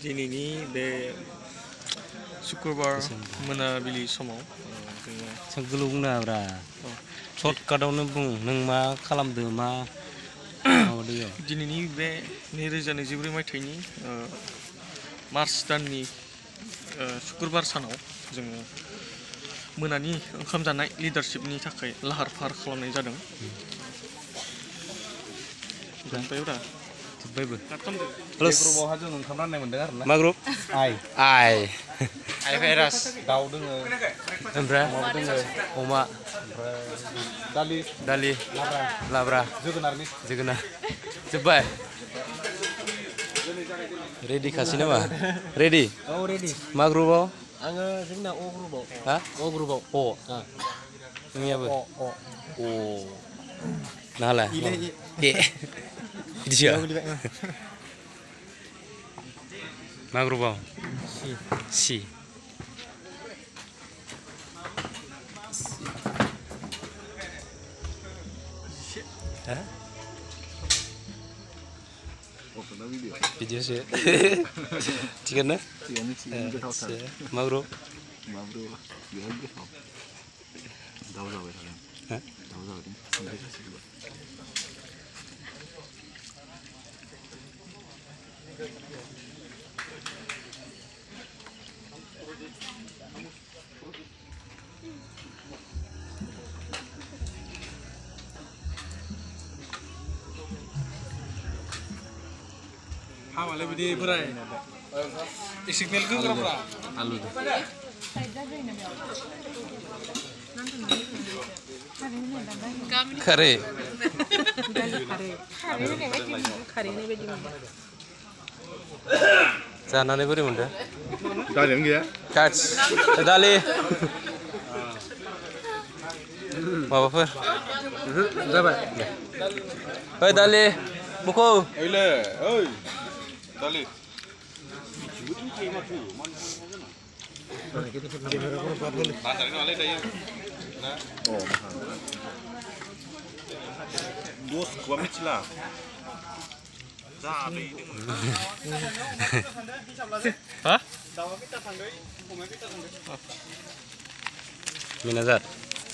दिनैनि बे शुक्रबार मोनाबिलि समाव जोङो सोंगोलौ बुंनाब्रा सर्टकाटावनो बुं नों मा खालामदो मा माबादो दिनैनि बे 2024 मायथाइनि मार्च दाननि शुक्रबार सानाव जोङो मोनानि ओंखाम जानाय लिडारशिपनि थाखाय लाहार फाहार खालामनाय जादों। जोब्बायब्रा जोब्बायबो ग्रुपआवहा जों ओंखाम राननाय मोनदों आरो ना। मा ग्रुप आइ भाइरास दाउ दोङो ओमफ्राय अमा ओमफ्राय दालि लाब्रा जोगोनारनि जोगोनार जोब्बाय रेडि खासै नामा रेडि औ रेडि मा ग्रुपआव आङो जोंना अ ग्रुपआव हा अ ग्रुपआव अ नोंनियाबो अ नालाय ए बिदिसो मा ग्रुपआव सि ha भिडिअसो थिगानो मा ग्रुप बिराद गोथाव दाउ जाबाय थादों दाउ जाबाय हामालाय बिदि बोराय सिगनेल होग्राफ्रा आलु खारै जानानै बोरै मोनदों दालियानो गैया काट्स दालि माबाफोर जाबाय ओइ दालि बुखौ ओइले ओइ दालि बाजारनि नालाय दायो ना दसखौबा मिथिला मिनाजात